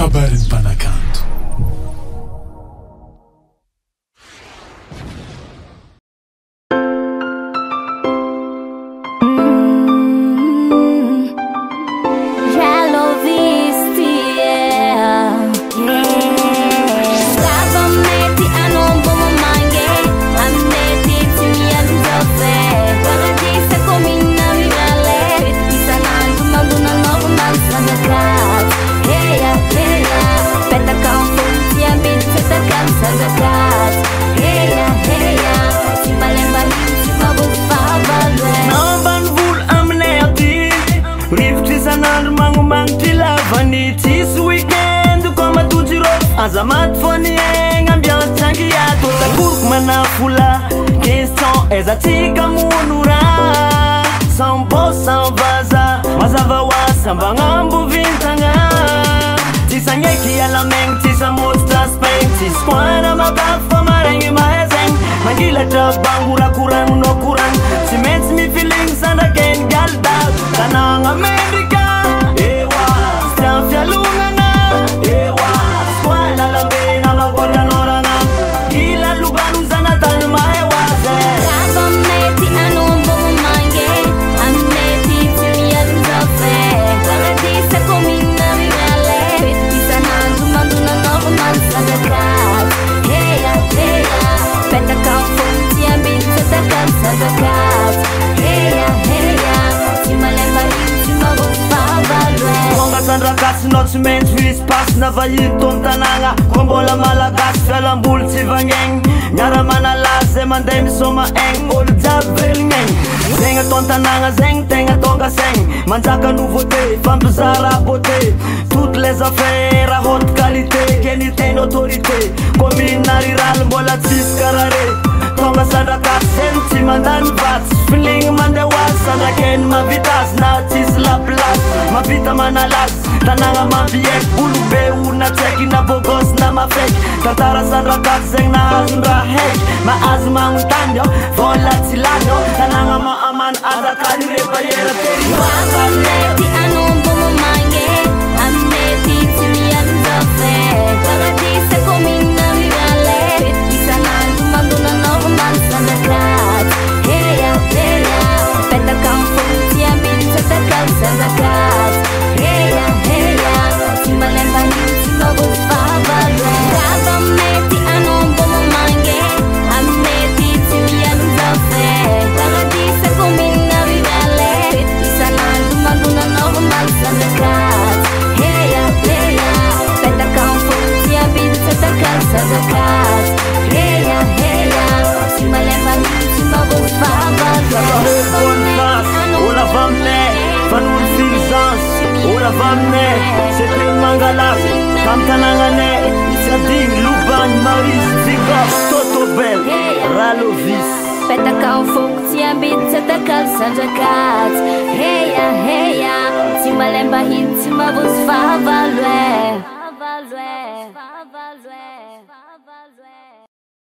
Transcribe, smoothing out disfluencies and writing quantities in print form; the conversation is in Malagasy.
Kabaron'ny Mpanakanto. Azamat foni ambiance tangiato Takurk manafula Question ezatika munura Sambo sambaza Mazava wa sambangambu vintanga Tisa nyeki alameng Tisa mostra speng Tis kwana mabafa marengi mahezeng Mangila trabangura kurang no kurang Cements me feelings and again galda Kanang Amerika Ewa Strafia lungana Ewa Sandrakatsy no tsy maintsy misy pasy navahito am tanagna koa mbola malagasy fialamboly tsy vagnegny miara manalazy zay mandeha misoma egny olo jiaby velognaigny zegny atao an-tanagna zegny tegna tonga saigny manjaka nouveauté fampizara beauté toutes les affaires à haute qualité qualité n'autorité commune rurale mbola tsisy karare tonga Sandrakatsy zegny tsy mandany vatsy feeling mandeha hoazy Sandrakeny mavitasy na tsisy la place mavita manalazy tanagna mampiaiky olo be orona tsaiky na bogosy na mafaiky tantara Sandrakatsy zegny nahazon-draha haiky mahazo magnontany ao vola tsy lany ao tanagna mahamany azakany rehefa eratery Amnety anombo mamange Amnety tsy mianjafe Paradisa komina rurale Isanandro mandonanao man Sandrakatsy Heya, heya Petaka mfolo tsy ambitsataka Sandrakatsy Heya, heya Tsy malemba hino tsy mavovavale Amnety anombo mamange Amnety tsy mianjafe Paradisa komina rurale Isanandro mandonanao man Sandrakatsy Heya, heya Petaka mfolo tsy ambitsataka Sandrakatsy Heya, heya Tsy malemba hino tsy mavovavale Ola vamne, fanol fulgence Ola vamne, c'était mangalazy Tam tanagnane, Sadigny, Lobagne, Maurice, Zigof, Toto Bell, LOVIS Petaka mfoko tsy ambitsataka Sandrakatsy Heya, heya Tsy malemba hino tsy mavovavale